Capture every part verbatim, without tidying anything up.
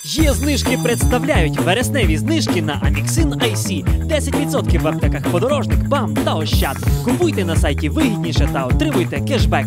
Є знижки представляють вересневі знижки на Аміксин ай сі. десять відсотків в аптеках «Подорожник», «БАМ» та «Ощад». Купуйте на сайті вигідніше та отримуйте кешбек.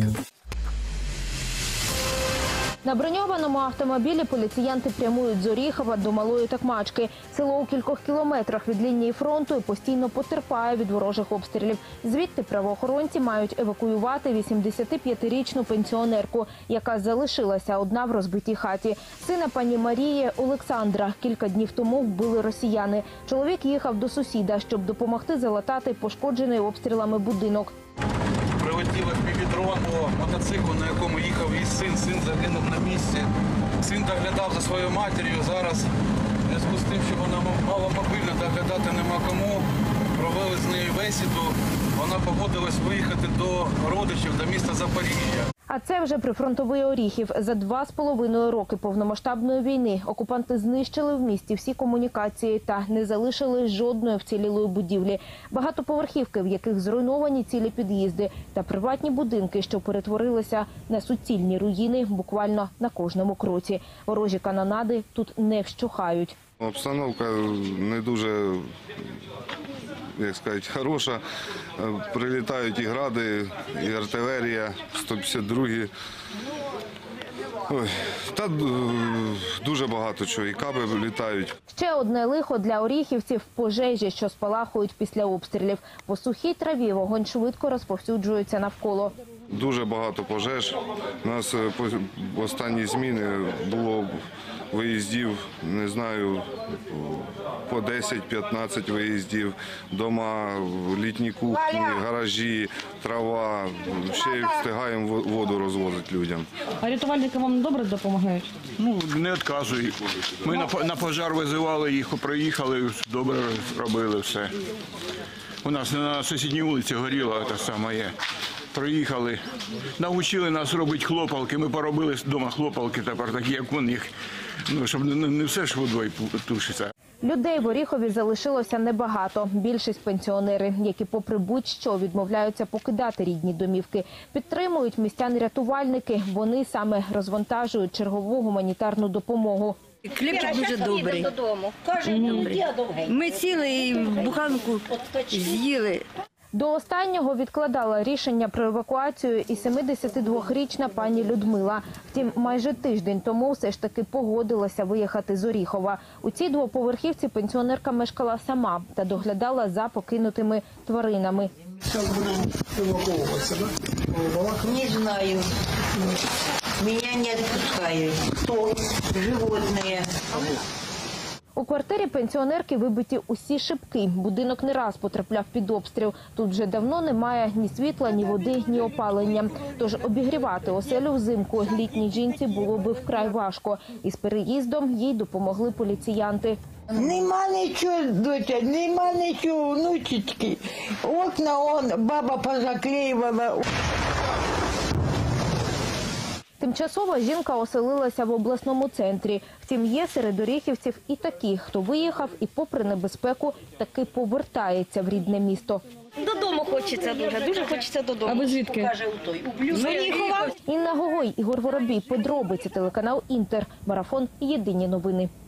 На броньованому автомобілі поліціянти прямують з Оріхова до Малої Токмачки. Село у кількох кілометрах від лінії фронту і постійно потерпає від ворожих обстрілів. Звідти правоохоронці мають евакуювати вісімдесятип'ятирічну пенсіонерку, яка залишилася одна в розбитій хаті. Сина пані Марії Олександра кілька днів тому вбили росіяни. Чоловік їхав до сусіда, щоб допомогти залатати пошкоджений обстрілами будинок. Прилетіло півдрон по мотоциклу, на якому їхав її син. Син загинув на місці. Син доглядав за своєю матір'ю. Зараз, в зв'язку з тим, що вона мала мобільно, доглядати нема кому, провели з нею бесіду. Вона погодилась виїхати до родичів, до міста Запоріжжя. А це вже прифронтовий Оріхів. За два з половиною роки повномасштабної війни окупанти знищили в місті всі комунікації та не залишили жодної вцілілої будівлі. Багатоповерхівки, в яких зруйновані цілі під'їзди, та приватні будинки, що перетворилися на суцільні руїни буквально на кожному кроці. Ворожі канонади тут не вщухають. Обстановка не дуже, як сказати, хороша. Прилітають і гради, і артилерія, сто п'ятдесят другі. Ой, та дуже багато чого, і каби літають. Ще одне лихо для оріхівців – пожежі, що спалахують після обстрілів. По сухій траві вогонь швидко розповсюджується навколо. Дуже багато пожеж. У нас в останні зміни було виїздів, не знаю, по десять-п'ятнадцять виїздів. Дома, літні кухні, гаражі, трава. Ще й встигаємо воду розвозити людям. А рятувальники вам добре допомагають? Ну, не відказують. Ми на, на пожар визивали їх, приїхали, добре робили все. У нас на сусідній вулиці горіло те саме є. Приїхали, навчили нас робити хлопалки, ми поробили вдома хлопалки, тепер такі, як у них, ну, щоб не, не все ж водою тушиться. Людей в Оріхові залишилося небагато. Більшість пенсіонери, які попри будь-що відмовляються покидати рідні домівки. Підтримують містян-рятувальники. Вони саме розвантажують чергову гуманітарну допомогу. Хлібчик дуже добрий. Ми сіли і буханку з'їли. До останнього відкладала рішення про евакуацію і семидесятидвохрічна пані Людмила. Втім, майже тиждень тому все ж таки погодилася виїхати з Оріхова. У цій двоповерхівці пенсіонерка мешкала сама та доглядала за покинутими тваринами. Не знаю. Меня не отпускают. Животные. У квартирі пенсіонерки вибиті усі шибки. Будинок не раз потрапляв під обстріл. Тут вже давно немає ні світла, ні води, ні опалення. Тож обігрівати оселю взимку літній жінці було би вкрай важко. Із переїздом їй допомогли поліціянти. Нема нічого, доча, нема нічого, внучечки. Окна он, баба позаклеювала. Тимчасово жінка оселилася в обласному центрі. Втім, є серед оріхівців і такі, хто виїхав і попри небезпеку таки повертається в рідне місто. Додому хочеться дуже, дуже хочеться додому. А ви звідки? З Оріхова. Інна Гогой, Ігор Воробій, подробиці, телеканал «Інтер», марафон «Єдині новини».